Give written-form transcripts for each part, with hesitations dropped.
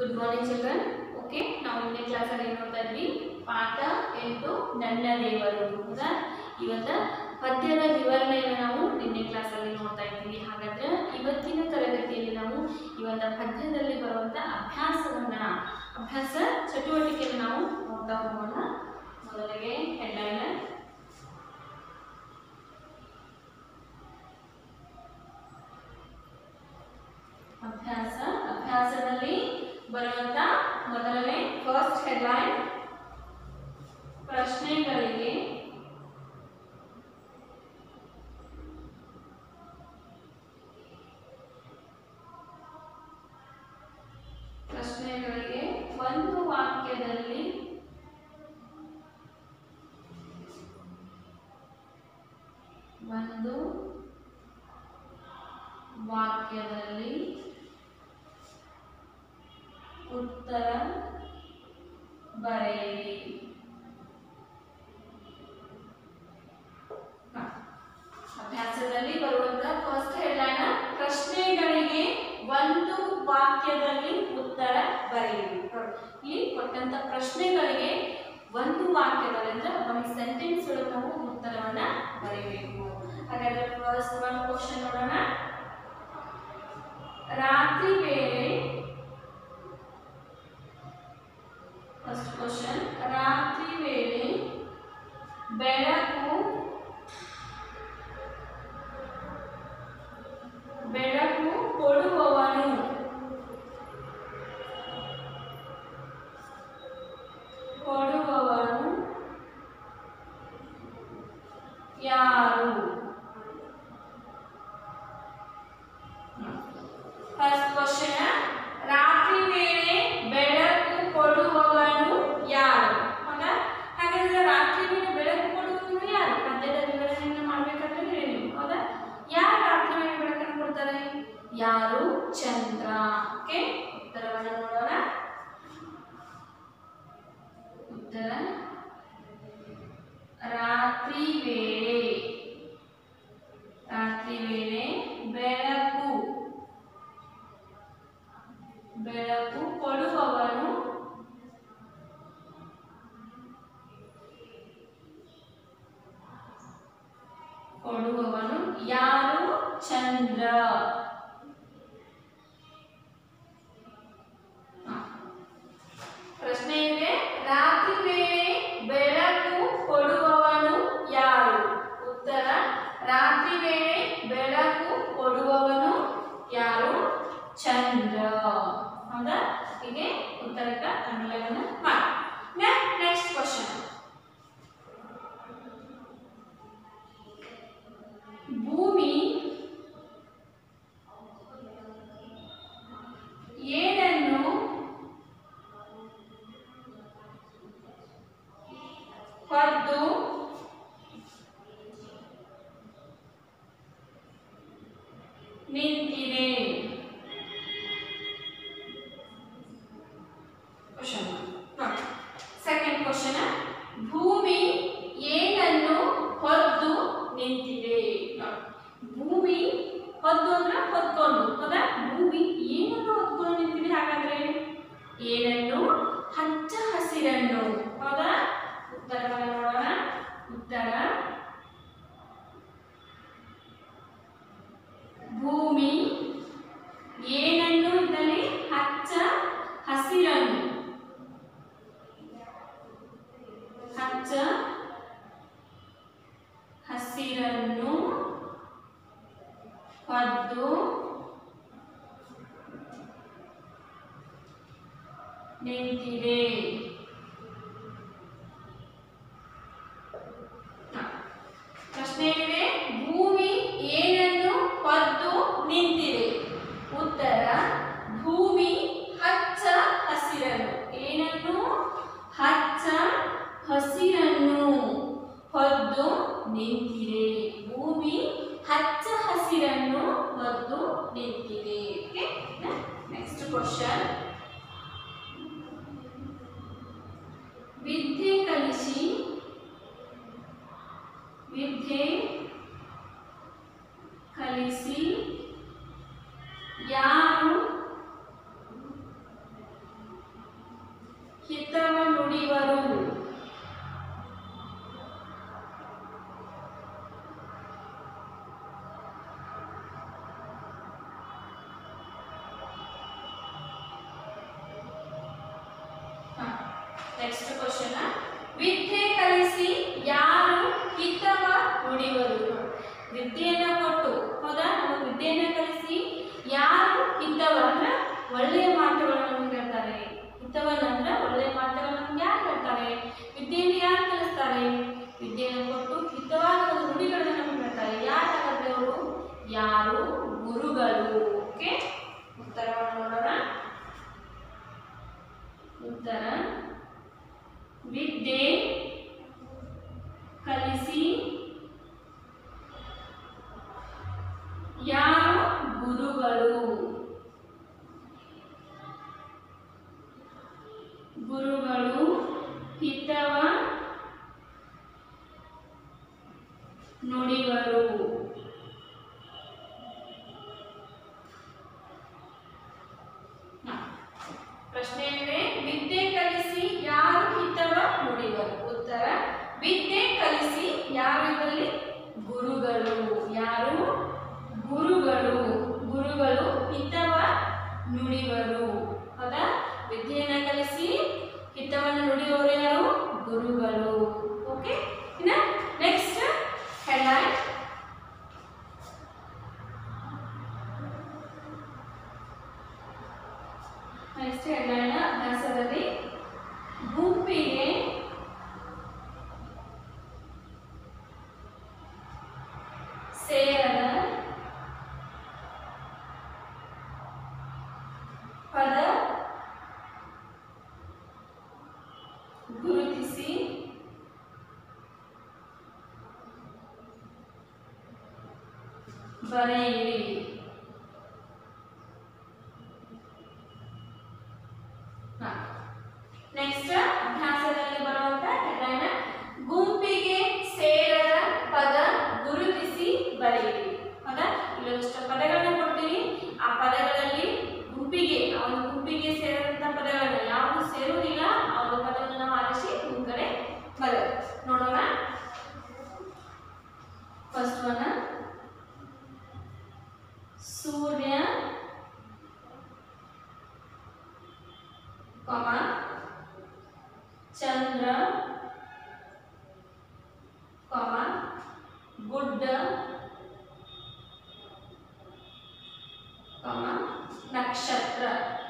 Good morning children. Okay, now in the class ಅಲ್ಲಿ ನೋಡ್ತಾ ಇದ್ವಿ ಪಾಠ 8 ನನ್ನ ದೇವರು. ಹೌದಾ? ಇವತ್ತು ಪದ್ಯದ ವಿವರಣೆಯನ್ನು ನಾವು ನಿನ್ನೆ ಕ್ಲಾಸ್ ಅಲ್ಲಿ ನೋಡ್ತಾ ಇದ್ವಿ. ಹಾಗಾದ್ರೆ ಇವತ್ತಿನ ತರಗತಿಯಲ್ಲಿ ನಾವು ಈ ಒಂದು ಪದ್ಯದಲ್ಲಿ ಬರುವಂತ ಅಭ್ಯಾಸ ಚಟುವಟಿಕೆಯನ್ನು ನಾವು ನೋಡ್ತಾ ಹೋಗೋಣ. ಮೊದಲಿಗೆ ಹೆಡ್ಲೈನ್ ಅಭ್ಯಾಸದಲ್ಲಿ ಬರುವಂತ ಮೊದಲನೇ ಫಸ್ಟ್ ಹೆಡ್ಲೈನ್ ಪ್ರಶ್ನೆಗಳಿಗೆ ಒಂದು ವಾಕ್ಯದಲ್ಲಿ ಉತ್ತರ ಬರೆಯಿರಿ. ಅಭ್ಯಾಸದಲ್ಲಿ ಬರುವಂತಹ ಫಸ್ಟ್ ಹೆಡ್ಲೈನ್ ಪ್ರಶ್ನೆಗಳಿಗೆ ಒಂದು ವಾಕ್ಯದಲ್ಲಿ ಉತ್ತರ ಬರೆಯಿರಿ. ಇಲ್ಲಿ ಕೊಟ್ಟಂತ ಪ್ರಶ್ನೆಗಳಿಗೆ ಒಂದು ವಾಕ್ಯದಲ್ಲಿ ಅಂದ್ರೆ ಒಂದು ಸೆಂಟೆನ್ಸ್ ಒಳಗೆ ನಾವು ಉತ್ತರವನ್ನ ಬರೆಯಬೇಕು. ಹಾಗಾದ್ರೆ ಫಸ್ಟ್ ಒಂದು ಕ್ವಶನ್ ನೋಡೋಣ. ರಾತ್ರಿ ವೇಳೆ ಬೆಳಕು ಕೊಡುವವನು ಯಾರು? ಫಸ್ಟ್ ಕ್ವಶನ್, ರಾತ್ರಿ ವೇಳೆ ಬೆಳಕು ಕೊಡುವವನು ಯಾರು? ಹೌದಾ? ಹಾಗಾದ್ರೆ ರಾತ್ರಿ ವೇಳೆ ಬೆಳಕು ಕೊಡುವವನು ಯಾರು? ಪದ್ಯದ ವಿವರಣೆಯನ್ನು ಮಾಡ್ಬೇಕಾದ್ರೆ ಹೇಳಿ ನೀವು. ಹೌದಾ? ಯಾರು ರಾತ್ರಿ ವೇಳೆ ಬೆಳಕನ್ನು ಕೊಡ್ತಾರೆ? ಯಾರು? ಚಂದ್ರ. ಓಕೆ, ಉತ್ತರವನ್ನು ನೋಡೋಣ. ಉತ್ತರ ರಾತ್ರಿ ವೇಳೆ ಬೆಳಕು ಕೊಡುವವನು ಯಾರು? ಚಂದ್ರ. ಪ್ರಶ್ನೆ ಇದೆ, ರಾತ್ರಿ ವೇಳೆ ಬೆಳಕು ಕೊಡುವವನು ಯಾರು? ಉತ್ತರ ರಾತ್ರಿ ವೇಳೆ ಬೆಳಕು ಕೊಡುವವನು ಯಾರು? ಚಂದ್ರ. ಹೌದಾ? ಹೀಗೆ ಉತ್ತರಕ್ಕೆ ಅನುಲೋಮ ಮಾಡಿ. ನೆಕ್ಸ್ಟ್ ಕ್ವಶನ್, ಭೂಮಿ ಏನನ್ನು ಹೊದ್ದು ನಿಂತಿದೆ? ಸೆಕೆಂಡ್ ಕ್ವಶನ್, ಭೂಮಿ ಏನನ್ನು ಹೊದ್ದು ನಿಂತಿದೆ? ಭೂಮಿ ಹೊದ್ದು ಅಂದ್ರೆ ಹೊತ್ಕೊಂಡು. ಹೌದಾ? ಭೂಮಿ ಏನನ್ನು ಹೊತ್ಕೊಂಡು ನಿಂತಿದೆ? ಹಾಗಾದ್ರೆ ಏನನ್ನು? ಹಚ್ಚ ಹಸಿರನ್ನು. ಹೌದಾ? ಉತ್ತರವನ್ನು ನೋಡೋಣ. ಉತ್ತರ ಭೂಮಿ ಏನನ್ನು ಇದ್ದಲ್ಲಿ ಹಚ್ಚ ಹಸಿರನ್ನು ಹೊದ್ದು ನಿಂತಿದೆ. ಪ್ರಶ್ನೆ ಇದೆ, ಭೂಮಿ ಏನನ್ನು ಹೊದ್ದು ನಿಂತಿದೆ? ಉತ್ತರ ಭೂಮಿ ಹಚ್ಚ ಹಸಿರನ್ನು. ಏನನ್ನು? ಹಚ್ಚ ಹಸಿರನ್ನು ಹೊದ್ದು ನಿಂತಿದೆ. ಭೂಮಿ ಹಚ್ಚ ಹಸಿರನ್ನು ಹೊದ್ದು ನಿಂತಿದೆ. ನೆಕ್ಸ್ಟ್ ಕ್ವಶನ್, ವಿದ್ಯೆ ಕಲಿಸಿ ಯಾರು ಹಿತವ ನುಡಿವರು. ವಿದ್ಯೆಯನ್ನ ಕೊಟ್ಟು ಹೌದಾ, ನಮಗೆ ವಿದ್ಯೆಯನ್ನ ಕಲಿಸಿ ಯಾರು ಹಿತವ ಅಂದ್ರೆ ಒಳ್ಳೆಯ ಮಾತುಗಳನ್ನು ನಮ್ಗೆ ಹೇಳ್ತಾರೆ. ಹಿತವನ್ನ ಅಂದ್ರೆ ಒಳ್ಳೆಯ ಮಾತುಗಳನ್ನು ನಮ್ಗೆ ಯಾರು ಹೇಳ್ತಾರೆ? ವಿದ್ಯೆಯನ್ನು ಯಾರು ಕಲಿಸ್ತಾರೆ? ವಿದ್ಯೆಯನ್ನು ಕೊಟ್ಟು ಹಿತವಾದ ಒಂದು ನುಡಿಗಳನ್ನು ನಮ್ಗೆ ಹೇಳ್ತಾರೆ. ಯಾರಾಗಂದ್ರೆ ಅವರು? ಯಾರು? ಗುರುಗಳು. ಓಕೆ, ಉತ್ತರವನ್ನು ನೋಡೋಣ. ಉತ್ತರ ವಿದ್ಯೆ ಕಲಿಸಿ ಯಾರು? ಗುರುಗಳು. ಗುರುಗಳು ಹಿತವ ನುಡಿವರು. ಪ್ರಶ್ನೆ ಅಂದ್ರೆ ವಿದ್ಯೆ ಕಲಿಸಿ ಯಾರು ಹಿತವ ನುಡಿವರು. ಉತ್ತರ ವಿದ್ಯೆ ಕಲಿಸಿ ಯಾರು? ಇದರಲ್ಲಿ ಗುರುಗಳು. ಯಾರು? ಗುರುಗಳು. ಗುರುಗಳು ಹಿತವ ನುಡಿವರು. ಹೌದಾ, ವಿದ್ಯೆಯನ್ನ ಕಲಿಸಿ ಹಿತವನ್ನು ನುಡಿಯುವವರು ಯಾರು? ಗುರುಗಳು. ಓಕೆ, ಇನ್ನ ನೆಕ್ಸ್ಟ್ ಹೆಡ್ಲೈನ್. ನೆಕ್ಸ್ಟ್ ಹೆಡ್ಲೈನ್ ಅಭ್ಯಾಸದಲ್ಲಿ ಗುಂಪಿಗೆ ಸೇರದ ಪದ ಗುರುತಿಸಿ ಬರೆಯಿರಿ. ನೆಕ್ಸ್ಟ್ ಅಭ್ಯಾಸದಲ್ಲಿ ಬರುವಂತ ಹೆಡ್ಲೈನ್ ಗುಂಪಿಗೆ ಸೇರದ ಪದ ಗುರುತಿಸಿ ಬರೆಯಿರಿ. ಹೌದಾ, ಇಲ್ಲೊಂದಿಷ್ಟು ಪದಗಳನ್ನ ಕೊಡ್ತೀನಿ. ಆ ಪದಗಳಲ್ಲಿ ಗುಂಪಿಗೆ, ಆ ಒಂದು ಗುಂಪಿಗೆ ಸೇರಿದಂತ ಪದಗಳನ್ನ ಯಾವುದು ಸೇರುವುದಿಲ್ಲ ಆ ಒಂದು ಪದವನ್ನು ನಾವು ಆರಿಸಿ ಮುಂದ್ಗಡೆ ಬರೆಯೋಣ. ನೋಡೋಣ. ಫಸ್ಟ್ ಒನ್ ಸೂರ್ಯ, ಚಂದ್ರ, ಗುಡ್ಡ, ನಕ್ಷತ್ರ.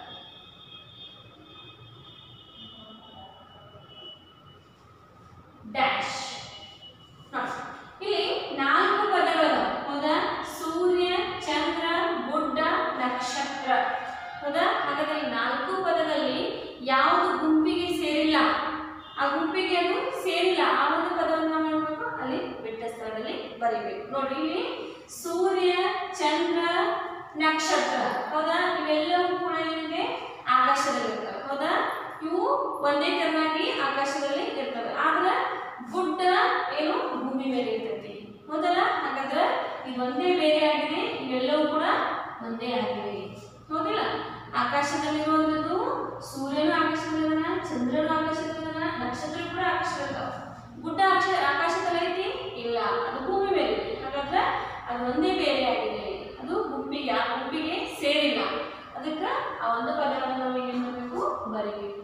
ಡ್ಯಾಶ್. ಇಲ್ಲಿ 4 ಪದಗಳು. ಹೌದಾ, ಸೂರ್ಯ, ಚಂದ್ರ, ಗುಡ್ಡ, ನಕ್ಷತ್ರ. ಹೌದಾ, ಹಾಗಾದ್ರೆ 4 ಪದದಲ್ಲಿ ಯಾವುದು ಗುಂಪಿಗೆ ಸೇರಿಲ್ಲ, ಆ ಗುಂಪಿಗೆ ಅದು ಸೇರಿಲ್ಲ, ಆ ಒಂದು ಪದವನ್ನು ನಾವು ಮಾಡಬೇಕು, ಅಲ್ಲಿ ಬಿಟ್ಟ ಸ್ಥಳದಲ್ಲಿ ಬರೀಬೇಕು. ನೋಡಿ, ಇಲ್ಲಿ ಸೂರ್ಯ, ಚಂದ್ರ, ನಕ್ಷತ್ರ. ಹೌದಾ, ಇವೆಲ್ಲವೂ ಕೂಡ ನಿಮಗೆ ಆಕಾಶದಲ್ಲಿ ಇರ್ತವೆ. ಹೌದಾ, ಇವು ಒಂದೇ ತರನಾಗಿ ಆಕಾಶದಲ್ಲಿ ಇರ್ತವೆ. ಆದ್ರೆ ಗುಡ್ಡ ಏನು ಭೂಮಿ ಮೇಲೆ ಇರ್ತೈತಿ. ಹೌದಲ್ಲ, ಹಾಗಾದ್ರೆ ಇದು ಒಂದೇ ಬೇರೆ ಆಗಿದೆ, ಇವೆಲ್ಲವೂ ಕೂಡ ಒಂದೇ ಆಗಿವೆ. ಹೌದಿಲ್ಲ, ಆಕಾಶದಲ್ಲಿರುವಂಥದ್ದು ಸೂರ್ಯನು ಆಕಾಶದಲ್ಲಿದ್ದಾನ, ಚಂದ್ರನು ಆಕಾಶದಲ್ಲಿದ್ದಾನ, ನಕ್ಷತ್ರ ಕೂಡ ಆಕಾಶದಲ್ಲಿದ್ದಾವ. ಗುಡ್ಡ ಆಕಾಶದಲ್ಲಿ ಐತಿ? ಇಲ್ಲ, ಅದು ಭೂಮಿ ಮೇಲೆ ಇದೆ. ಹಾಗಾದ್ರೆ ಅದು ಒಂದೇ ಬೇರೆ ಆಗಿದೆ, ಅದು ಗುಂಪಿಗೆ, ಆ ಗುಂಪಿಗೆ ಸೇರಿಲ್ಲ. ಅದಕ್ಕೆ ಆ ಒಂದು ಪದವನ್ನು ನಾವು ಏನ್ ಮಾಡಬೇಕು? ಬರೀಬೇಕು.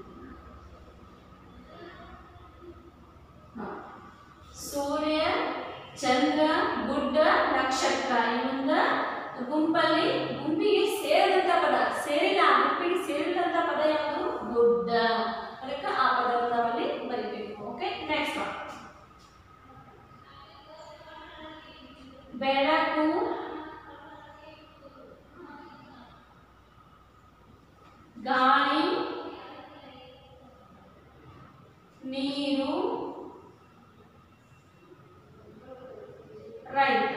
ಸೂರ್ಯ, ಚಂದ್ರ, ಗುಡ್ಡ, ನಕ್ಷತ್ರ. ಇವೊಂದ ಗುಂಪಲ್ಲಿ ಗುಂಪಿಗೆ ಸೇರಿದಂತ ಪದ, ಸೇರಿಲ್ಲ, ಗುಂಪಿಗೆ ಸೇರಿದಂತ ಪದ ಯಾವುದು? ಗುಡ್ಡ. ಅದಕ್ಕೆ ಆ ಪದವನ್ನು ನಾವಲ್ಲಿ ಬರೀಬೇಕು. Okay, next one. ಬೆಳಕು, ಗಾಳಿ, ನೀರು, ರೈತ.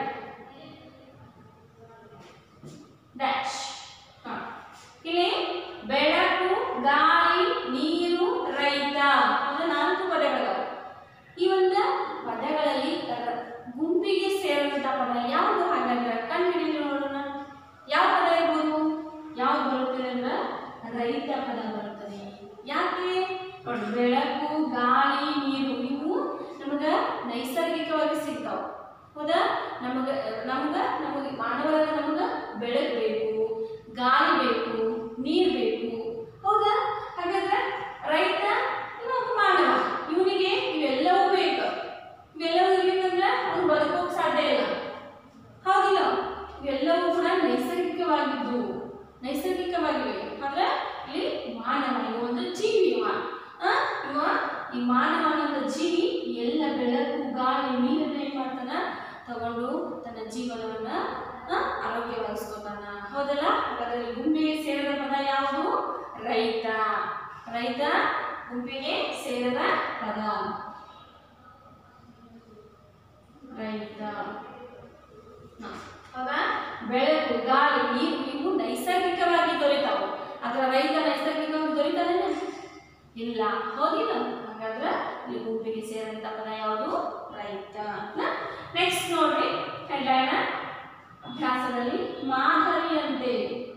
ಡ್ಯಾಶ್. ಇಲ್ಲಿ ಬೆಳಕು, ಗಾಳಿ, ನೀರು, ರೈತ ಅನ್ನೋ 4 ಪದಗಳು. ಈ ಒಂದು ಪದಗಳಲ್ಲಿ ಗುಂಪಿಗೆ ಸೇರಿದಂತ ಪದ ಯಾವುದು? ಹಾಗಾದ್ರೆ ಕಂಡುಹಿಡಿದು ನೋಡೋಣ. ಯಾವ ಪದ ಇರ್ಬೋದು? ಯಾವ್ದು ಬರುತ್ತದೆ ಅಂದ್ರೆ ರೈತ ಪದ ಬರುತ್ತದೆ. ಯಾಕೆ ನೋಡಿ, ಬೆಳಕು, ಗಾಳಿ, ನೀರು ಇವು ನಮಗ ನೈಸರ್ಗಿಕವಾಗಿ ಸಿಗ್ತಾವ. ಹೌದಾ, ನಮಗೆ ಮಾನವರಾದ ನಮಗ ಬೆಳಕು ಬೇಕು, ಗಾಳಿ ಬೇಕು, ನೀರು ಬೇಕು. ಹೌದಾ, ಹಾಗಾದ್ರೆ ರೈತ ಇನ್ನೊಬ್ಬ ಮಾನವ, ಇವನಿಗೆ ನೈಸರ್ಗಿಕವಾಗಿದ್ದು ನೈಸರ್ಗಿಕವಾಗಿವೆ. ಆದ್ರೆ ಇಲ್ಲಿ ಮಾನವ ಇವ ಒಂದು ಜೀವಿ. ಇವ ಈ ಮಾನವ ಅನ್ನೋ ಜೀವಿ ಎಲ್ಲ ಬೆಳಕು ಗಾಳಿ ನೀರನ್ನ ಏನ್ ಮಾಡ್ತಾನ ತಗೊಂಡು ತನ್ನ ಜೀವನವನ್ನ ಆರೋಗ್ಯವಾಗಿಸ್ಕೊತಾನ. ಹೌದಲ್ಲ? ಹಾಗಾದ್ರೆ ಗುಂಪಿಗೆ ಸೇರಿದ ಪದ ಯಾವುದು? ರೈತ. ರೈತ ಗುಂಪಿಗೆ ಸೇರಿದ ಪದ ರೈತ. ಹೌದಾ? ಬೆಳಕು ಗಾಳಿ ನೀರು ಇವು ನೈಸರ್ಗಿಕವಾಗಿ ದೊರೆತಾವು. ಆದ್ರೆ ರೈತ ನೈಸರ್ಗಿಕವಾಗಿ ದೊರೆತಾನೆ ಇಲ್ಲ. ಹೌದಿಲ್ಲ? ಹಾಗಾದ್ರೆ ಈ ಗುಂಪಿಗೆ ಸೇರಿದಂತ ಪದ ಯಾವುದು? ರೈತ. ನೆಕ್ಸ್ಟ್ ನೋಡ್ರಿ ಹೆಡ್ಲೈನ್ ಅಭ್ಯಾಸದಲ್ಲಿ ಮಾದರಿಯಂತೆ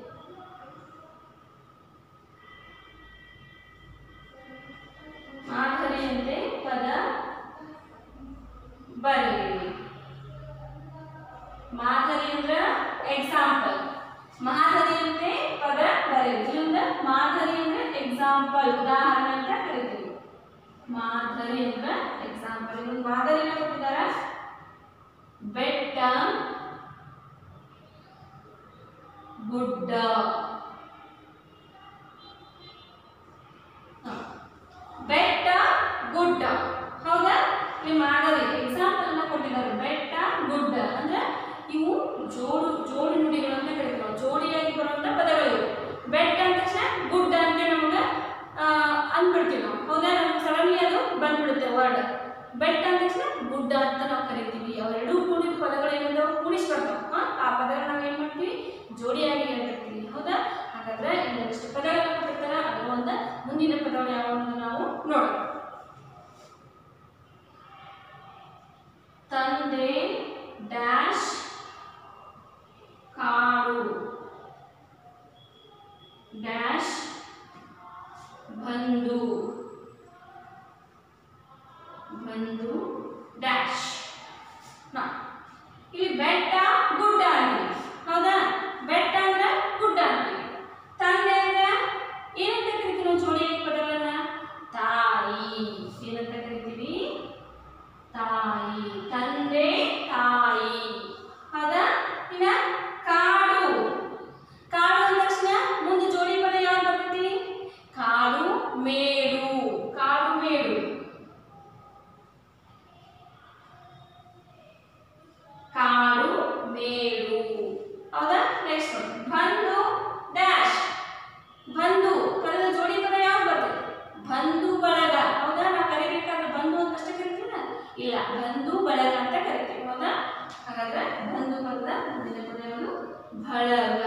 ಮಾದರಿಯಂತೆ ಪದ ಬರೆಯಿರಿ. ಮಾದರಿ ಅಂದ್ರೆ ಎಕ್ಸಾಂಪಲ್. ಮಾದರಿಯಂತೆ ಪದ ಬರೆಯಿರಿ. ಇಲ್ಲಿಂದ ಮಾದರಿ ಅಂದ್ರೆ ಎಕ್ಸಾಂಪಲ್, ಉದಾಹರಣೆ ಅಂತ ಕರಿತೀವಿ. ಮಾದರಿ ಅಂದ್ರೆ ಎಕ್ಸಾಂಪಲ್. ಇಲ್ಲಿ ಮಾದರಿನ ಕೊಟ್ಟಿದ್ದಾರೆ. ಬೆಟ್ಟ, ಗುಡ್ಡ. ಬೆಟ್ಟ, ಗುಡ್ಡ. ಹೌದಾ? ಇಲ್ಲಿ ಮಾದರಿ ಎಕ್ಸಾಂಪಲ್ ಅನ್ನ ಕೊಟ್ಟಿದ್ದಾರೆ. ಬೆಟ್ಟ, ಗುಡ್ಡ ಅಂದ್ರೆ ಇವು ಜೋಡಿ ನುಡಿಗಳು ಅಂತ ಕರಿತೀವಿ. ಜೋಡಿಯಾಗಿ ಬರುವಂತ ಪದಗಳು. ಬೆಟ್ಟ ಅಂದ ತಕ್ಷಣ ಗುಡ್ಡ ಅಂತ ನಮ್ಗೆ ಅಂದ್ಬಿಡ್ತೀವಿ ನಾವು. ಹೌದಾ? ನಮ್ಗೆ ಸಡನ್ಲಿ ಅದು ಬಂದ್ಬಿಡುತ್ತೆ ವರ್ಡ್. ಬೆಟ್ಟ ಅಂದ ತಕ್ಷಣ ಗುಡ್ಡ ಅಂತ ನಾವು ಕರಿತೀವಿ. ಅವೆರಡೂ ಕೂಡಿದ ಪದಗಳು ಏನಿದಾವೆ ಕೂಡಿಸ್ಕೊಳ್ತಾವ. ಆ ಪದಗಳನ್ನ ನಾವು ಏನ್ ಮಾಡ್ತೀವಿ? ಜೋಡಿಯಾಗಿ ಹೇಳ್ತಿರ್ತೀವಿ. ಹೌದಾ? ಹಾಗಾದ್ರೆ ಇನ್ನೊಂದಿಷ್ಟು ಪದಗಳನ್ನ ಕೊಟ್ಟಿರ್ತಾರೆ. ಅದರ ಒಂದು ಮುಂದಿನ ಪದಗಳು ಯಾವುದು ನಾವು ನೋಡೋಣ. ತಂದೆ ಡ್ಯಾಶ್ ಕಾಡು ಡ್ಯಾಶ್ ಬಂಧು ಬಂಧು ಡ್ಯಾಶ್. ಇಲ್ಲಿ ಬೆಟ್ಟ ಗುಡ್ಡ ಅಂತೀವಿ. ಹೌದಾ? ಬೆಟ್ಟ ಅಂದ್ರೆ ಗುಡ್ಡ ಅಂತೀವಿ. ತಂದೆ ಅಂದ್ರೆ ಏನಂತ ಕರಿತೀವಿ ನಾವು ಜೋಡಿ ಪದಗಳನ್ನ? ತಾಯಿ. ಏನಂತ ಕರಿತೀವಿ? ತಾಯಿ. ತಂದೆ ತಾಯಿ. ಹೌದಾ? ಇನ್ನ ಕಾಡು. ಕಾಡು ಅಂದ ತಕ್ಷಣ ಮುಂದೆ ಜೋಡಿ ಪದ ಯಾವ್ದು ಬರ್ತೈತಿ? ಕಾಡು ಮೇಡು. ಕಾಡು ಮೇಡು. ಕಾಡು ಮೇಡು. ಹೌದಾ? ನೆಕ್ಸ್ಟ್ ಬಂಧು ಡ್ಯಾಶ್. ಬಂಧು ಪದದ ಜೋಡಿ ಪದ ಯಾವ್ದು ಬರ್ತದೆ? ಬಂಧು ಬಳಗ. ಹೌದಾ? ನಾವು ಕರಿಬೇಕಾದ್ರೆ ಬಂಧು ಅಂತ ಅಷ್ಟೇ ಕರಿತೀವಿ? ಇಲ್ಲ, ಬಂಧು ಬಳಗ ಅಂತ ಕರಿತೀವಿ. ಹೌದಾ? ಹಾಗಾದ್ರೆ ಬಂಧು ಪದದ ಮುಂದಿನ ಪದ ಯಾವುದು? ಬಳಗ.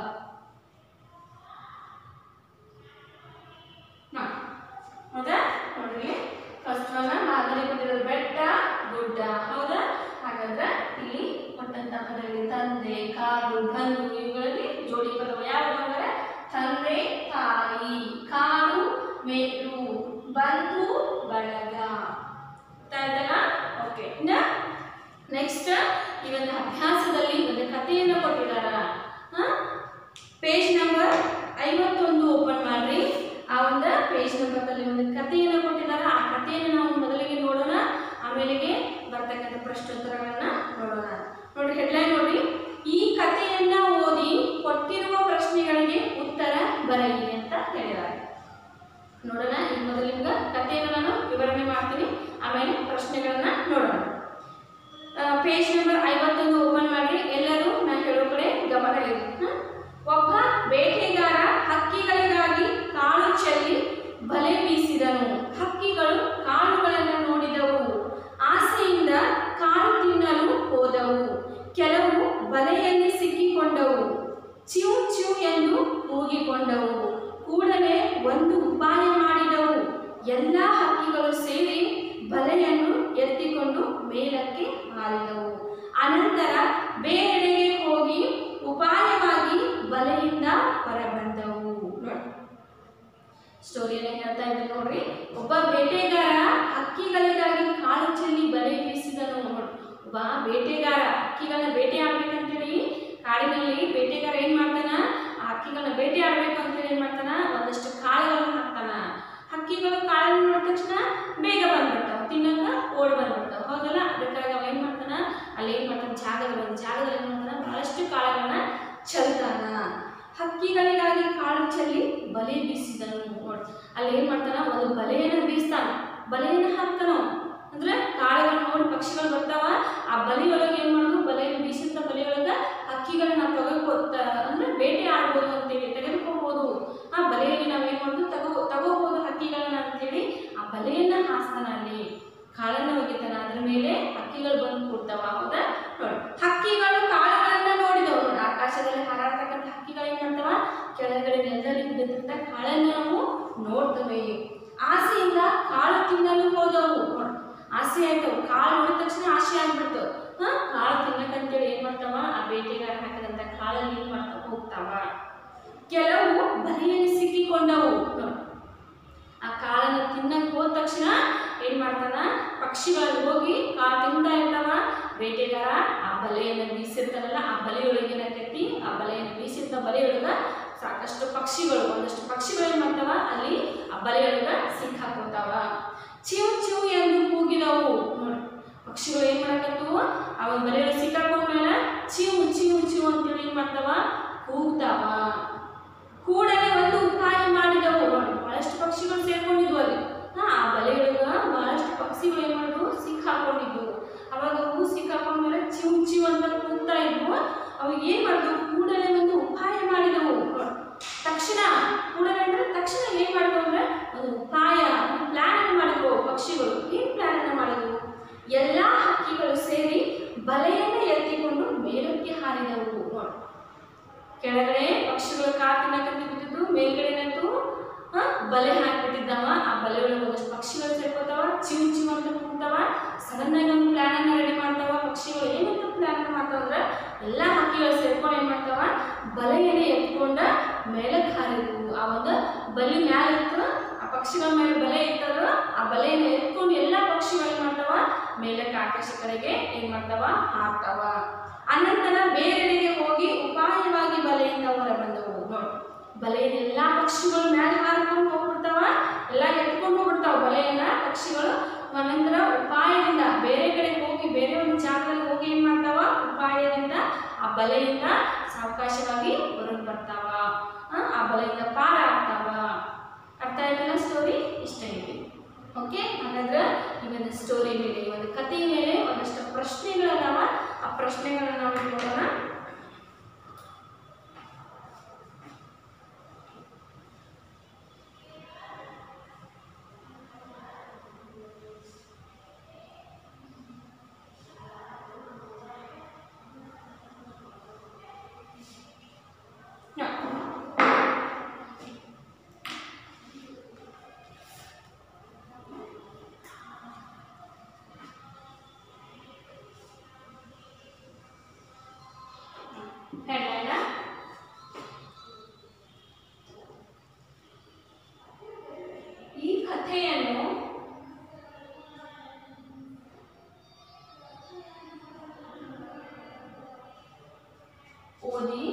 ಹೌದಾ? ನೋಡ್ರಿ ಫಸ್ಟ್ ಒನ್ ಮಾದರಿ ಕೊಟ್ಟಿರೋದು ಬೆಟ್ಟ ಗುಡ್ಡ. ಹೌದಾ? ಹಾಗಾದ್ರೆ ಇಲ್ಲಿ ಕೊಟ್ಟಂತ ಪದಗಳಲ್ಲಿ ತಂದೆ ಕಾಡು ಬಂಧು ಇವುಗಳಲ್ಲಿ ಜೋಡಿ ಪದವು ಯಾವುದು ಅಂದರೆ ತಂದೆ ತಾಯಿ, ಕಾಡು ಮೇಡು, ಬಂಧು ಬಳಗ. ಆಯ್ತಲ್ಲ? ಓಕೆ. ಇನ್ನು ನೆಕ್ಸ್ಟ್ ಈ ಒಂದು ಅಭ್ಯಾಸದಲ್ಲಿ ಒಂದು ಕಥೆಯನ್ನು ಕೊಟ್ಟಿದ್ದಾರ. ಪೇಜ್ ನಂಬರ್ 51 ಓಪನ್ ಮಾಡ್ರಿ. ಆ ಒಂದು ಪೇಜ್ ನಂಬರ್ದಲ್ಲಿ ಒಂದು ಕಥೆಯನ್ನು ಕೊಟ್ಟಿದ್ದಾರೆ. ಆ ಕಥೆಯನ್ನು ನಾವು ಮೊದಲಿಗೆ ನೋಡೋಣ, ಆಮೇಲೆಗೆ ಬರ್ತಕ್ಕಂಥ ಪ್ರಶ್ನೋತ್ತರಗಳನ್ನ ನೋಡೋಣ. ನೋಡಿ ಹೆಡ್ಲೈನ್ ನೋಡಿ. ಈ ಕಥೆಯನ್ನ ಓದಿ ಕೊಟ್ಟಿರುವ ಪ್ರಶ್ನೆಗಳಿಗೆ ಉತ್ತರ ಬರೆಯಿರಿ ಅಂತ ಹೇಳಿದ್ದಾರೆ. ನೋಡೋಣ. ಈಗ ಮೊದಲಿಂದ ಕಥೆಯನ್ನು ನಾನು ವಿವರಣೆ ಮಾಡ್ತೀನಿ, ಆಮೇಲೆ ಪ್ರಶ್ನೆಗಳನ್ನ ನೋಡೋಣ. ಪೇಜ್ ನಂಬರ್ 51 ಓಪನ್ ಮಾಡಿ. ಎಲ್ಲರೂ ನಾನು ಹೇಳೋ ಕಡೆ ಗಮನ ಇರಿ. ಒಬ್ಬ ಬೇಟೆಗಾರ ಹಕ್ಕಿಗಳಿಗಾಗಿ ಕಾಳು ಚೆಲ್ಲಿ ಬಲೆ ಬೀಸಿದನು. ಹಕ್ಕಿಗಳು ಕಾಳುಗಳನ್ನು ನೋಡಿದವು. ಆಸೆಯಿಂದ ಕಾಳು ತಿನ್ನಲು ಹೋದವು. ಕೆಲವು ಬಲೆಯಲ್ಲಿ ಸಿಕ್ಕಿಕೊಂಡವು. ಚಿವ್ ಚಿವ್ ಎಂದು ಕೂಗಿಕೊಂಡವು. ಕೂಡಲೇ ಒಂದು ಉಪಾಯ ಮಾಡಿದವು. ಎಲ್ಲ ಹಕ್ಕಿಗಳು ಸೇರಿ ಬಲೆಯನ್ನು ಎತ್ತಿಕೊಂಡು ಮೇಲಕ್ಕೆ ಹಾರಿದವು. ಅನಂತರ ಬೇರೆಡೆಗೆ ಹೋಗಿ ಉಪಾಯವಾಗಿ ಬಲೆಯಿಂದ ಹೊರಬಂದವು. ಸ್ಟೋರಿಯನ್ನು ಹೇಳ್ತಾ ಇದ್ದೆ ನೋಡ್ರಿ. ಒಬ್ಬ ಬೇಟೆಗಾರ ಹಕ್ಕಿಗಳಿಗಾಗಿ ಕಾಳು ಚೆಲ್ಲಿ ಬಲೆ ಬೀಸಿದನು. ಒಬ್ಬ ಬೇಟೆಗಾರ ಹಕ್ಕಿಗಳನ್ನ ಬೇಟೆ ಆಡ್ಬೇಕಂತೇಳಿ ಕಾಡಿನಲ್ಲಿ ಬೇಟೆಗಾರ ಏನ್ ಮಾಡ್ತಾನ? ಆ ಹಕ್ಕಿಗಳನ್ನ ಬೇಟೆ ಆಡ್ಬೇಕು ಅಂತೇಳಿ ಏನ್ ಮಾಡ್ತಾನ? ಒಂದಷ್ಟು ಕಾಳುಗಳನ್ನು ಹಾಕ್ತಾನ. ಹಕ್ಕಿಗಳು ಕಾಳನ್ನು ನೋಡಿದ ತಕ್ಷಣ ಬೇಗ ಬಂದ್ಬಿಡ್ತಾವ, ತಿನ್ನಕ ಓಡ್ ಬಂದ್ಬಿಡ್ತಾವ. ಹೌದಲ್ಲ? ಅದಕ್ಕಾಗಿ ಅವ ಏನ್ ಮಾಡ್ತಾನ? ಅಲ್ಲಿ ಏನ್ ಮಾಡ್ತಾನ? ಜಾಗದಲ್ಲಿ ಏನ್ ಮಾಡ್ತಾನ? ಬಹಳಷ್ಟು ಕಾಳುಗಳನ್ನ ಬಲೆ ಬೀಸಿದನು. ನೋಡಿ ಅಲ್ಲಿ ಏನ್ ಮಾಡ್ತಾನ, ಒಂದು ಬಲೆಯನ್ನು ಬೀಸ್ತಾನ, ಬಲೆಯನ್ನು ಹಾಕ್ತಾನ. ಅಂದ್ರೆ ಕಾಳುಗಳನ್ನ ನೋಡಿ ಪಕ್ಷಿಗಳು ಬರ್ತಾವ, ಆ ಬಲಿಯೊಳಗೆ ಏನ್ ಮಾಡೋದು, ಬಲೆಯನ್ನು ಬೀಸಿದ ಬಲಿಯೊಳಗ ಹಕ್ಕಿಗಳನ್ನ ಅಂದ್ರೆ ಬೇಟೆ ಆಡ್ಬೋದು ಅಂತೇಳಿ ತೆಗೆದುಕೋಬಹುದು. ಆ ಬಲೆಯಲ್ಲಿ ನಾವೇನ್ ಮಾಡೋದು, ತಗೋಬಹುದು ಹಕ್ಕಿಗಳನ್ನ ಅಂತೇಳಿ ಆ ಬಲೆಯನ್ನ ಹಾಸ್ತಾನ. ಅಲ್ಲಿ ಕಾಳನ್ನ ಒಗಿತಾನ, ಅದ್ರ ಮೇಲೆ ಹಕ್ಕಿಗಳು ಬಂದು ಕೂಡ್ತಾವ. ಹೌದಾ? ನೋಡಿ ಹಕ್ಕಿಗಳು ಕಾಳುಗಳನ್ನ ನೋಡಿದವು. ನೋಡಿ ಆಕಾಶದಲ್ಲಿ ಹಾರಾಡ್ತಕ್ಕಂಥ ಹಕ್ಕಿಗಳು ಏನ್ ಮಾಡ್ತಾವ, ಕೆಳಗಡೆ ನೆಲದಲ್ಲಿ ಬಿದ್ದಿರ್ತ ಕಾಳನ್ನ ನಾವು ನೋಡ್ತವೆ. ಆಸೆಯಿಂದ ಕಾಳು ತಿನ್ನಲು ಹೋದವು. ನೋಡಿ ಆಸೆ ಆಯ್ತವು, ಕಾಳು ನೋಡಿದ ತಕ್ಷಣ ಆಸೆ ಆಗ್ಬಿಡ್ತು. ಕಾಳು ತಿನ್ನಕಂತೇಳಿ ಏನ್ ಮಾಡ್ತಾವ, ಆ ಬೇಟೆಗಾರ ಹಾಕದಂತ ಕಾಳಲ್ಲಿ ಏನ್ ಮಾಡ್ತಾವ, ಹೋಗ್ತಾವ. ಕೆಲವು ಬಲೆಯಲ್ಲಿ ಸಿಕ್ಕಿಕೊಂಡವು. ನೋಡಿ ಆ ಕಾಳನ್ನು ತಿನ್ನಕ್ ಹೋದ ತಕ್ಷಣ ಏನ್ ಮಾಡ್ತಾನ, ಪಕ್ಷಿಗಳಲ್ಲಿ ಹೋಗಿ ಕಾಳು ತಿಂತಾ ಇರ್ತಾವ. ಬೇಟೆಗಾರ ಆ ಬಲೆಯನ್ನು ಬೀಸಿರ್ತಾನಲ್ಲ, ಆ ಬಲೆಯೊಳಗೆ ಏನಾಗ್ತೈತಿ, ಆ ಬಲೆಯನ್ನು ಬೀಸಿರ್ತ ಬಲೆಯೊಳಗ ಸಾಕಷ್ಟು ಪಕ್ಷಿಗಳು, ಒಂದಷ್ಟು ಪಕ್ಷಿಗಳು ಏನ್ ಮಾಡ್ತಾವ, ಅಲ್ಲಿ ಆ ಬಲೆಯೊಳಗ ಸಿಕ್ಕಾಕೋತಾವ. ಚಿವ್ ಚಿವ್ ಎಂದು ಕೂಗಿದವು. ನೋಡಿ ಪಕ್ಷಿಗಳು ಏನ್ ಮಾಡಕತ್ತವು, ಆ ಬಲೆಯೊಳಗೆ ಸಿಕ್ಕಾಕೊಂಡ್ಮೇಲೆ ಚಿವ್ ಚಿವ್ ಚಿವ್ ಅಂತೇಳಿ ಏನ್ ಮಾಡ್ತಾವ, ಕೂಗ್ತಾವ. ಕೂಡಲೇ ಒಂದು ಉಪಾಯ ಮಾಡಿದವು. ನೋಡಿ ಬಹಳಷ್ಟು ಪಕ್ಷಿಗಳು ಸೇರ್ಕೊಂಡಿದ್ವು ಅಲ್ಲಿ. ಆ ಬಲೆಯೊಳಗ ಬಹಳಷ್ಟು ಪಕ್ಷಿಗಳು ಏನ್ ಮಾಡಿದ್ವು, ಸಿಕ್ಕಾಕೊಂಡಿದ್ವು. ಅವಾಗ ಅವು ಸಿಕ್ಕಾಕೊಂಡ್ಮೇಲೆ ಚಿವ್ ಚಿವ್ ಅಂತ ಕೂಗ್ತಾ ಇದ್ವು. ಅವು ಏನ್ ಮಾಡಿದ್ವು, ಕೂಡಲೇ ಒಂದು ಉಪಾಯ ಮಾಡಿದವು. ತಕ್ಷಣ, ಕೂಡಲೇ ಅಂದ್ರೆ ತಕ್ಷಣ ಏನ್ ಮಾಡಿದ್ವು ಅಂದ್ರೆ ಒಂದು ಉಪಾಯ, ಒಂದು ಪ್ಲಾನ್ ಅನ್ನು ಮಾಡಿದ್ವು ಪಕ್ಷಿಗಳು. ಏನ್ ಪ್ಲಾನ್ ಅನ್ನು ಮಾಡಿದ್ವು, ಎಲ್ಲಾ ಹಕ್ಕಿಗಳು ಸೇರಿ ಬಲೆಯನ್ನ ಎತ್ತಿಕೊಂಡು ಮೇಲಕ್ಕೆ ಹಾರಿದವು. ಕೆಳಗಡೆ ಪಕ್ಷಿಗಳು ಕಾಳು ತಿನ್ನಕಂತ ಬಿದ್ದಿದ್ದು, ಮೇಲ್ಗಡೆನಂತೂ ಬಲೆ ಹಾಕಿಬಿಟ್ಟಿದ್ದಾವ. ಆ ಬಲೆ ಒಳಗೆ ಒಂದಷ್ಟು ಪಕ್ಷಿಗಳು ಸೇರ್ಕೋತಾವ, ಚಿವ್ ಚಿವ್ ಅಂತ ಕೂಗ್ತಾವ. ಸಡನ್ ಆಗಿ ಒಂದು ಪ್ಲಾನ್ ಅನ್ನ ರೆಡಿ ಮಾಡ್ತಾವ ಪಕ್ಷಿಗಳು. ಏನಂತ ಪ್ಲಾನ್ ಮಾಡ್ತಾವ ಅಂದ್ರೆ, ಎಲ್ಲಾ ಹಕ್ಕಿಗಳು ಸೇರ್ಕೊಂಡು ಏನ್ ಮಾಡ್ತಾವ, ಬಲೆಯನ್ನೇ ಎತ್ಕೊಂಡ ಮೇಲಕ್ಕೆ ಹಾರಿದ್ವು. ಆ ಒಂದು ಬಲಿ ಮ್ಯಾಲ ಇತ್ತು, ಆ ಪಕ್ಷಿಗಳ ಮೇಲೆ ಬಲೆ ಇತ್ತದ, ಆ ಬಲೆಯನ್ನು ಎತ್ಕೊಂಡು ಎಲ್ಲಾ ಪಕ್ಷಿಗಳು ಏನ್ ಮಾಡ್ತಾವ, ಮೇಲಕ್ಕೆ ಆಕಾಶ ಕಡೆಗೆ ಏನ್ ಮಾಡ್ತಾವ, ಹಾರ್ತಾವ. ಅನಂತರ ಬೇರೆಡೆಗೆ ಹೋಗಿ ಉಪಾಯವಾಗಿ ಬಲೆಯಿಂದ ಹೊರ ಬಂದವು. ನೋಡಿ ಬಲೆಯನ್ನು ಎಲ್ಲಾ ಪಕ್ಷಿಗಳು ಮೇಲೆ ಹಾರಿಕೊಂಡು ಹೋಗ್ಬಿಡ್ತಾವ, ಎಲ್ಲ ಎತ್ಕೊಂಡು ಹೋಗ್ಬಿಡ್ತಾವ ಬಲೆಯನ್ನ ಪಕ್ಷಿಗಳು. ಅನಂತರ ಉಪಾಯದಿಂದ ಬೇರೆ ಕಡೆ ಹೋಗಿ, ಬೇರೆ ಒಂದು ಜಾಗದಲ್ಲಿ ಹೋಗಿ ಏನ್ ಮಾಡ್ತಾವ, ಉಪಾಯದಿಂದ ಆ ಬಲೆಯಿಂದ ಸಾವಕಾಶವಾಗಿ ಹೊರಗೆ ಬರ್ತಾವ. ಆ ಬಲೆಯಿಂದ ಪಾರ ಆಗ್ತಾವ. ಅರ್ಥ ಆಯ್ತಲ್ಲ ಸ್ಟೋರಿ? ಇಷ್ಟ ಇದೆ. ಓಕೆ, ಹಾಗಾದ್ರೆ ಈ ಒಂದು ಸ್ಟೋರಿ ಮೇಲೆ, ಈ ಒಂದು ಕಥೆ ಮೇಲೆ ಒಂದಷ್ಟು ಪ್ರಶ್ನೆಗಳದಾವ. ಆ ಪ್ರಶ್ನೆಗಳನ್ನ ನಾವು ನೋಡೋಣ. ಈ ಕಥೆಯನ್ನು ಓದಿ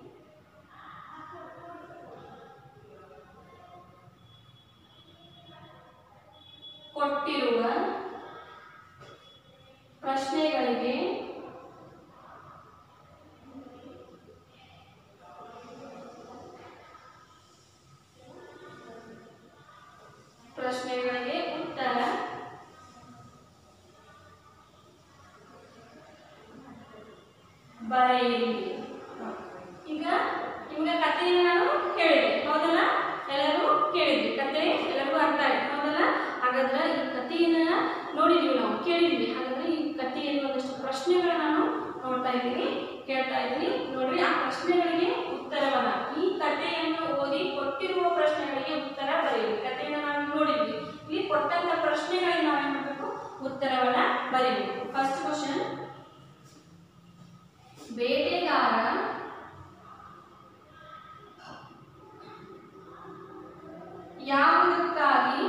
ಕೊಟ್ಟಿರುವ ಪ್ರಶ್ನೆಗಳಿಗೆ ಉತ್ತರ ಬರೆಯಿರಿ. ಈಗ ನಿಮ್ಗೆ ಕಥೆಯನ್ನು ನಾನು ಹೇಳಿದೆ, ಹೌದಲ್ಲ? ಎಲ್ಲರೂ ಕೇಳಿದ್ವಿ, ಕಥೆ ಎಲ್ಲರಿಗೂ ಅರ್ಥ ಆಯ್ತು, ಹೌದಲ್ಲ? ಹಾಗಾದ್ರೆ ಈ ಕಥೆಯನ್ನ ನೋಡಿದ್ವಿ, ನಾವು ಕೇಳಿದ್ವಿ. ಹಾಗಾದ್ರೆ ಈ ಕಥೆಯಲ್ಲಿ ಒಂದಷ್ಟು ಪ್ರಶ್ನೆಗಳನ್ನ ನಾನು ನೋಡ್ತಾ ಇದ್ದೀನಿ, ಕೇಳ್ತಾ ಇದ್ದೀನಿ. ನೋಡ್ರಿ, ಆ ಪ್ರಶ್ನೆಗಳಿಗೆ ಉತ್ತರವನ್ನ, ಈ ಕಥೆಯನ್ನು ಓದಿ ಕೊಟ್ಟಿರುವ ಪ್ರಶ್ನೆಗಳಿಗೆ ಉತ್ತರ ಬರೆಯಿರಿ. ಕಥೆಯನ್ನು ನಾವು ನೋಡಿದ್ವಿ, ಇಲ್ಲಿ ಕೊಟ್ಟಂತ ಪ್ರಶ್ನೆಗಳಿಗೆ ನಾವೇನ್ ಮಾಡಬೇಕು, ಉತ್ತರವನ್ನ ಬರೀಬೇಕು. ಫಸ್ಟ್ ಕ್ವಶನ್, ಬೇಟೆಗಾರ ಯಾವುದಕ್ಕಾಗಿ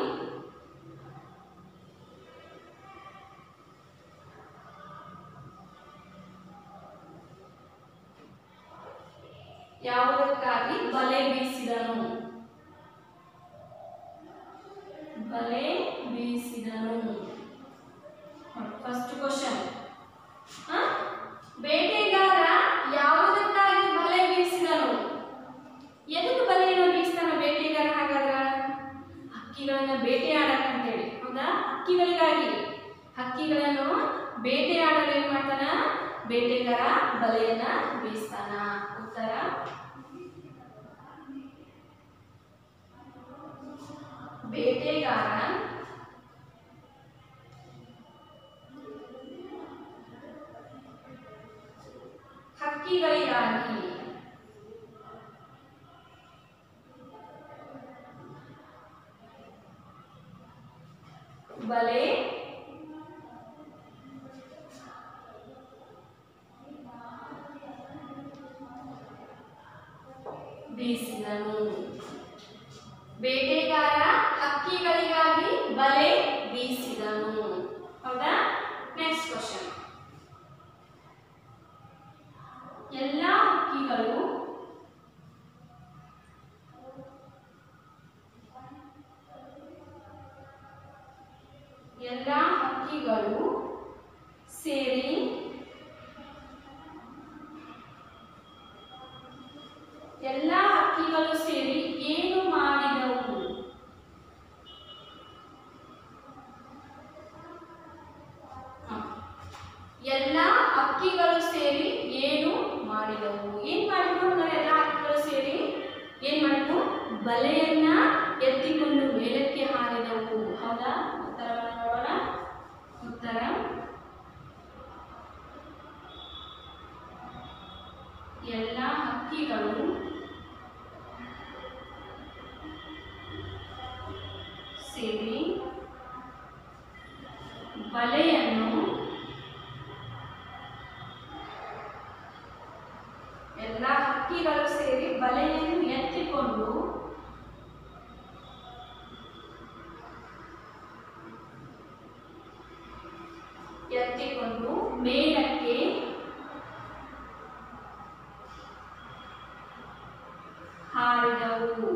ಬಲೆ ಬೀಸಿದನು? ಬಲೆ ಬೀಸಿದನು. ಫಸ್ಟ್ ಕ್ವಶನ್, ಬೇಟೆಗಾರ ಯಾವುದಕ್ಕಾಗಿ ಬಲೆ ಬೀಸಿದನು? ಎದಕ್ಕೆ ಬಲೆಯನ್ನು ಬೀಸ್ತಾನ ಬೇಟೆಗಾರ? ಬೇಟೆಗಾರ ಬಲೆಯನ್ನ ಬೀಸ್ತಾನ. ಉತ್ತರ ಬೇಟೆಗಾರ ಹಕ್ಕಿಗಳಿಗಾಗಿ ಬಲೆ ಬೀಸಿದನು. ಬೇಟೆಗಾರ ಹಕ್ಕಿಗಳಿಗಾಗಿ ಬಲೆ ಬೀಸಿದನು. ಹೌದಾ? Next question. ಎಲ್ಲಾ ಹಕ್ಕಿಗಳು ಸೇರಿ ಏನು ಮಾಡಿದವು? ಎಲ್ಲ ಹಕ್ಕಿಗಳು ಸೇರಿ ಏನು ಮಾಡಿದವು? ಏನ್ ಮಾಡಿದವು ಅಂದ್ರೆ ಎಲ್ಲ ಹಕ್ಕಿಗಳು ಸೇರಿ ಏನ್ ಮಾಡಿದವು? ಬಲೆಯನ್ನ ಎತ್ತಿಕೊಂಡು ಮೇಲಕ್ಕೆ ಹಾರಿದವು. ಹೌದಾ? ಉತ್ತರವನ್ನು ನೋಡೋಣ. ಉತ್ತರ ಎಲ್ಲ ಹಕ್ಕಿಗಳು ಸೇರಿ ಬಲೆಯನ್ನು ಎತ್ತಿಕೊಂಡು ಮೇಲಕ್ಕೆ ಹಾರಿದವು.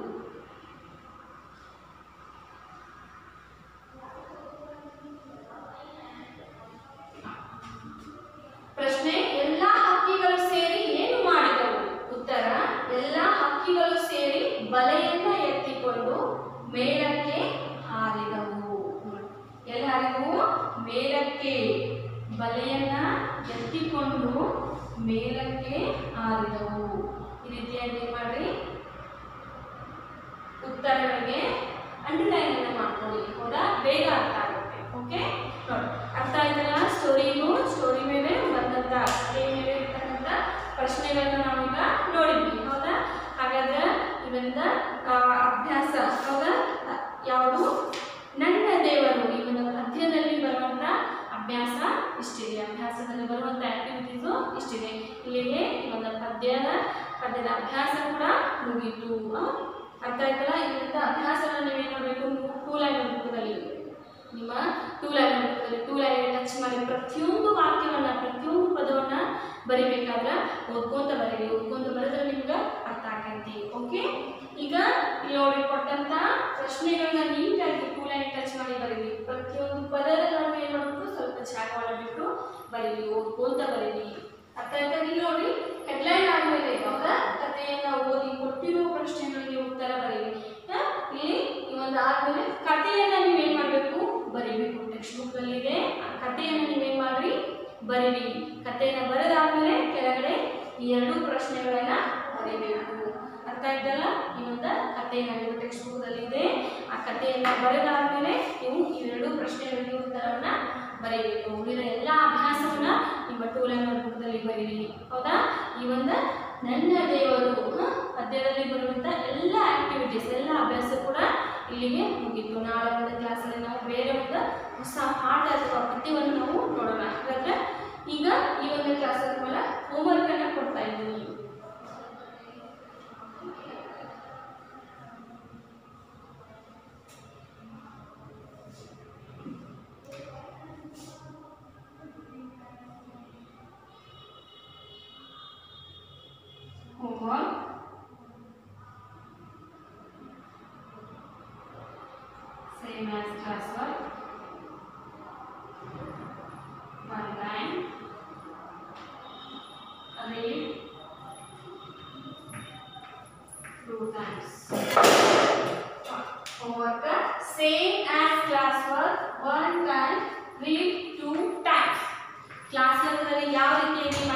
ಪ್ರಶ್ನೆ, ಎಲ್ಲ ಹಕ್ಕಿಗಳು ಸೇರಿ ಏನು ಮಾಡಿದವು? ಉತ್ತರ, ಎಲ್ಲ ಹಕ್ಕಿಗಳು ಸೇರಿ ಬಲೆಯನ್ನ ಎತ್ತಿಕೊಂಡು ಮೇಲಕ್ಕೆ ಹಾರಿದವು. ಎಲ್ಲಿ ಹಾರಿದವು? ಮೇಲಕ್ಕೆ. ಬಲೆಯನ್ನ ಎತ್ತಿಕೊಂಡು ಮೇಲಕ್ಕೆ ಹಾರಿದವು. ಈ ರೀತಿಯಾಗಿ ಏನ್ ಮಾಡ್ರಿ, ಉತ್ತರಗಳಿಗೆ ಅಂಡರ್ಲೈನ್ ಅನ್ನ ಮಾಡ್ಕೊಳ್ಳಿ. ಹೌದಾ? ಬೇಗ ಅರ್ಥ ಆಗುತ್ತೆ. ಓಕೆ, ನೋಡಿ ಅರ್ಥ ಆಯ್ತಲ್ಲ? ಸ್ಟೋರಿ ಮೇಲೆ ಬಂದಂತ ಕಥೆಯ ಮೇಲೆ ಇರ್ತಕ್ಕಂಥ ಪ್ರಶ್ನೆಗಳನ್ನ ನಾವೀಗ ನೋಡಿದ್ವಿ. ಹೌದಾ? ಹಾಗಾದ್ರೆ ಇವನ್ನ ಅಭ್ಯಾಸ, ಹೌದಾ, ಯಾವುದು? ನನ್ನ ದೇವರು. ಈ ಒಂದು ಪದ್ಯದಲ್ಲಿ ಬರುವಂತ ಅಭ್ಯಾಸ ಇಷ್ಟಿದೆ. ಅಭ್ಯಾಸದಲ್ಲಿ ಬರುವಂತ ಆಕ್ಟಿವಿಟೀಸು ಇಷ್ಟಿದೆ. ಇಲ್ಲಿಗೆ ಈ ಒಂದು ಪದ್ಯದ ಅಭ್ಯಾಸ ಕೂಡ ಮುಗೀತು. ಅರ್ಥ ಆಯ್ತಲ್ಲ? ಇದರಿಂದ ಅಭ್ಯಾಸನ ನೀವೇನು ಮಾಡಬೇಕು? ಟೂ ಲೈನ್ ಬುಕ್ದಲ್ಲಿ, ನಿಮ್ಮ ಟೂ ಲೈನ್ ಟಚ್ ಮಾಡಿ ಪ್ರತಿಯೊಂದು ವಾಕ್ಯವನ್ನ, ಪ್ರತಿಯೊಂದು ಪದವನ್ನ ಬರಿಬೇಕಾದ್ರೆ ಓದ್ಕೊಂತ ಬರೆದ್ರೆ ನಿಮ್ಗೆ ಅರ್ಥ ಆಗೈತಿ. ಓಕೆ, ಈಗ ಇಲ್ಲಿ ನೋಡಿ ಕೊಟ್ಟಂತ ಪ್ರಶ್ನೆಗಳನ್ನ ನೀಟಾಗಿ ಟೂ ಲೈನ್ ಟಚ್ ಮಾಡಿ ಬರೀರಿ. ಪ್ರತಿಯೊಂದು ಪದದ ನಡುವೆ ಏನು ಮಾಡಬೇಕು? ಸ್ವಲ್ಪ ಜಾಗವನ್ನು ಬಿಟ್ಟು ಬರೀರಿ, ಓದ್ಕೊಂತ ಬರೀರಿ. ಅರ್ಥ ಆಯ್ತಾ? ಇಲ್ಲಿ ನೋಡಿ, ಹೆಡ್ಲೈನ್ ಆದ್ಮೇಲೆ ಇವಾಗ ಕಥೆಯನ್ನ ಓದಿ ಕೊಟ್ಟಿರೋ ಪ್ರಶ್ನೆಗಳಿಗೆ ಉತ್ತರ ಬರೀರಿ. ಇಲ್ಲಿ ಈ ಒಂದು ಆದ್ಮೇಲೆ ಕಥೆಯನ್ನ ನೀವೇನ್ ಮಾಡ್ಬೇಕು? ಬರೀಬೇಕು. ಟೆಕ್ಸ್ಟ್ ಬುಕ್ ಅಲ್ಲಿ ಇದೆ, ಆ ಕಥೆಯನ್ನ ನೀವೇನ್ ಮಾಡ್ರಿ? ಬರೀರಿ. ಕಥೆಯನ್ನ ಬರೆದಾದ್ಮೇಲೆ ಕೆಳಗಡೆ ಈ ಎರಡು ಪ್ರಶ್ನೆಗಳನ್ನ ಬರೀಬೇಕು. ಅರ್ಥ ಆಯ್ತಲ್ಲ? ಈ ಒಂದು ಕಥೆಯನ್ನ ನೀವು ಟೆಕ್ಸ್ಟ್ ಬುಕ್ ಅಲ್ಲಿ ಇದೆ, ಆ ಕಥೆಯನ್ನ ಬರೆದಾದ್ಮೇಲೆ ನೀವು ಈ ಎರಡು ಪ್ರಶ್ನೆಗಳಿಗೆ ಉತ್ತರವನ್ನ ಬರೀಬೇಕು. ಉಳಿದ ಎಲ್ಲ ಅಭ್ಯಾಸವನ್ನ ನಿಮ್ಮ ಟೂ ಲೈನ್ ನೋಟ್ಬುಕ್ದಲ್ಲಿ ಬರೀರಿ. ಹೌದಾ? ಈ ಒಂದು ನನ್ನ ದೇವರು ಪದ್ಯದಲ್ಲಿ ಬರುವಂತ ಎಲ್ಲ ಆಕ್ಟಿವಿಟೀಸ್, ಎಲ್ಲ ಅಭ್ಯಾಸ ಕೂಡ ಇಲ್ಲಿಗೆ ಮುಗಿತು. ನಾಳೆ ಒಂದು ಕ್ಲಾಸಲ್ಲಿ ನಾವು ಬೇರೆ ಒಂದು ಹೊಸ ಪಾಠ ಅಥವಾ ಪದ್ಯವನ್ನು ನಾವು ನೋಡೋಣ. ಹಾಗಾದ್ರೆ ಈಗ ಈ ಒಂದು ಕ್ಲಾಸ್ ಆದ್ಮೇಲೆ ಹೋಮ್ವರ್ಕ್ ಅನ್ನ ಕೊಡ್ತಾ ಇದ್ದೀನಿ. Same as classwork. One line. Read 2 times. Homework. Same as classwork. One time. Read 2 times. Class level ಯಾವ ರೀತಿಯಾಗಿ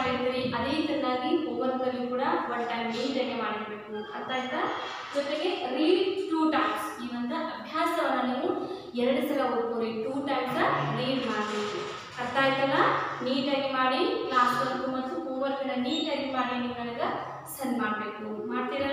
ಡಬಲ್ ಟೈಮ್ ನೀಟಾಗಿ ಮಾಡಿರಬೇಕು. ಅರ್ಥ ಆಯ್ತಾ? ಜೊತೆಗೆ ರೀಡ್ 2 times. ಈ ಒಂದು ಅಭ್ಯಾಸವನ್ನು ನೀವು 2 ಸಲ ಓದ್ಕೋರಿ. 2 times ರೀಡ್ ಮಾಡಬೇಕು. ಅರ್ಥ ಆಯ್ತಲ್ಲ? ನೀಟಾಗಿ ಮಾಡಿ ಕ್ಲಾಸ್ ವರ್ಕ್ ಮತ್ತು ಹೋಮ್ವರ್ಕ್ನ ನೀಟಾಗಿ ಮಾಡಿ ನೀವು ನನಗೆ ಸೆಂಡ್ ಮಾಡಬೇಕು. ಮಾಡ್ತೀರಾ?